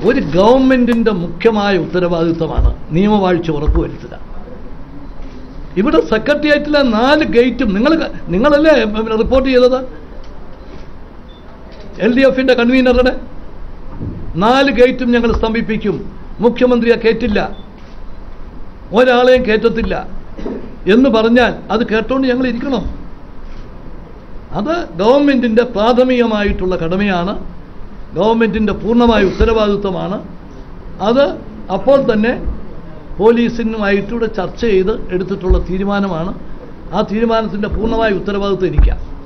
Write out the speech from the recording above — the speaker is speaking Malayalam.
ഒരു ഗവൺമെൻറ്റിൻ്റെ മുഖ്യമായ ഉത്തരവാദിത്വമാണ് നിയമവാഴ്ച ഉറപ്പുവരുത്തുക. ഇവിടെ സെക്രട്ടേറിയറ്റിലെ 4 ഗേറ്റും നിങ്ങളല്ലേ റിപ്പോർട്ട് ചെയ്തത്? LDF-ൻ്റെ കൺവീനറുടെ 4 ഗേറ്റും ഞങ്ങൾ സ്തംഭിപ്പിക്കും, മുഖ്യമന്ത്രിയെ കയറ്റില്ല, ഒരാളെയും കയറ്റത്തില്ല എന്ന് പറഞ്ഞാൽ അത് കേട്ടോണ്ട് ഞങ്ങൾ ഇരിക്കണോ? അത് ഗവൺമെൻറ്റിൻ്റെ പ്രാഥമികമായിട്ടുള്ള കടമയാണ്, ഗവൺമെൻറ്റിൻ്റെ പൂർണ്ണമായ ഉത്തരവാദിത്വമാണ്. അത് അപ്പോൾ തന്നെ പോലീസിനുമായിട്ടൂടെ ചർച്ച ചെയ്ത് എടുത്തിട്ടുള്ള തീരുമാനമാണ്. ആ തീരുമാനത്തിൻ്റെ പൂർണ്ണമായ ഉത്തരവാദിത്വം എനിക്കാണ്.